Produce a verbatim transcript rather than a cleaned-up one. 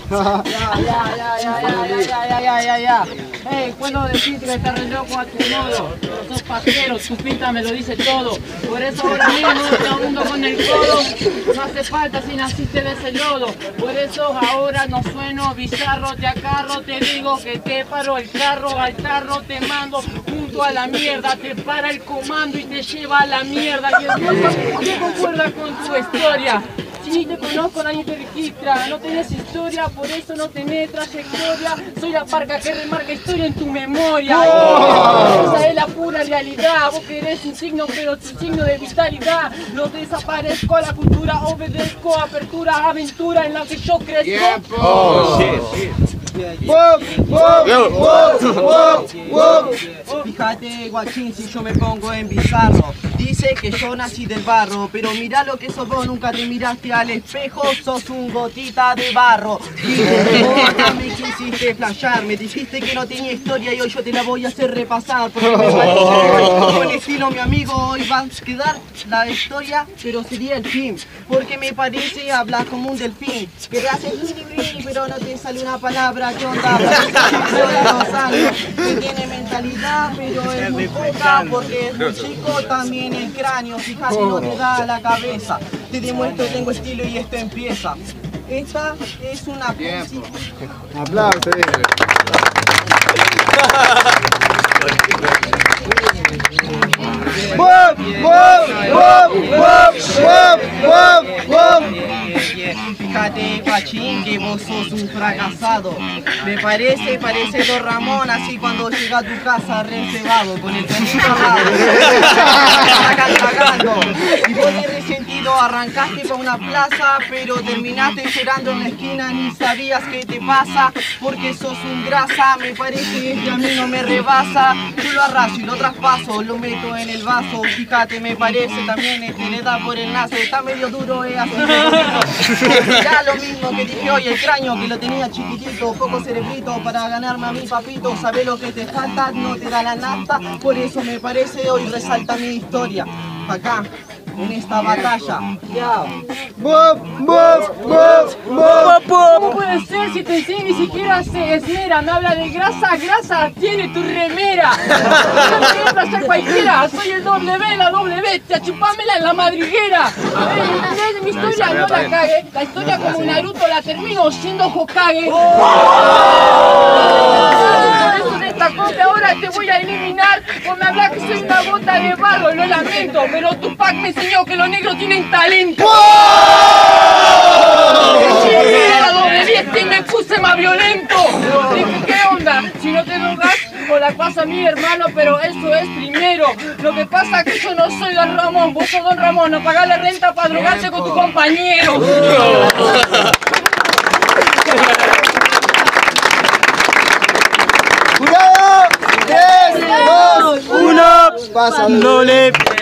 Ya, ya, ya, ya, ya, ya, ya, ya, ya. Hey, puedo decirte que estás re loco a tu modo. No sos pajero, tu pinta me lo dice todo. Por eso ahora mismo te abundo con el codo. No hace falta si naciste de ese lodo. Por eso ahora no sueno bizarro, te acarro, te digo que te paro el carro, al tarro te mando junto a la mierda, te para el comando y te lleva a la mierda. Y el Dios no concuerda con tu historia. Si te conozco nadie te registra, no tenés historia, por eso no tenés trayectoria. Soy la parca que remarca historia en tu memoria. Oh. Esa es la pura realidad, vos querés un signo pero tu signo de vitalidad. No desaparezco a la cultura, obedezco, apertura, aventura en la que yo crezco. Oh, shit, shit. Wow, wow, wow, wow, wow. Fíjate, guachín, si yo me pongo en bizarro. Dice que yo nací del barro, pero mira lo que sos vos, nunca te miraste al espejo, sos un gotita de barro. Y vos también quisiste flashear, me dijiste que no tenía historia y hoy yo te la voy a hacer repasar. Porque me parece que hoy, con estilo mi amigo, hoy va a quedar la historia, pero sería el fin. Porque me parece hablar como un delfín, que te hace brini, pero no te sale una palabra. ¿Qué onda? Que tiene mentalidad, pero es muy poca porque es muy chico también el cráneo. Fíjate, no te da la cabeza. Te demuestro que tengo estilo y esto empieza. Esta es una pussy. Aplausos. ¡Wow! ¡Wow! ¡Wow! ¡Wow! ¡Wow! ¡Wow! Fíjate, guachín, que vos sos un fracasado. Me parece, parece Don Ramón, así cuando llega a tu casa reservado, con el canito al lado. Y vos de resentido arrancaste para una plaza, pero terminaste llorando en la esquina, ni sabías qué te pasa, porque sos un grasa. Me parece que a mí no me rebasa. Yo lo arraso y lo traspaso, lo meto en el vaso. Fíjate, me parece también este le da por el nazo. Está medio duro, eh, así que ya lo mismo que dije hoy, el cráneo que lo tenía chiquitito, poco cerebrito para ganarme a mi papito. Sabes lo que te falta, no te da la nafta, por eso me parece hoy resalta mi historia. Acá, en esta batalla. Ya. ¿Cómo puede ser si te enseño ni siquiera se esmera? Me habla de grasa, grasa tiene tu remera. No quiero pasar cualquiera, soy el doble B, la doble B, te chupámela en la madriguera. Eh, mi historia no la cague, la historia como Naruto la termino siendo Hokage. Por eso de esta cosa ahora te voy a eliminar, vos me hablas que soy una gota de barro, lo lamento, pero Tupac me enseñó que los negros tienen talento. La doble diez y me puse más violento. Dije, ¿qué onda? Si no te drogas, o la pasa a mi hermano, pero eso es primero. Lo que pasa es que yo no soy Don Ramón, vos sos Don Ramón, no pagás la renta para drogarse con tu compañero. ¡Jurado! ¡tres, dos, uno! ¡Pasándole!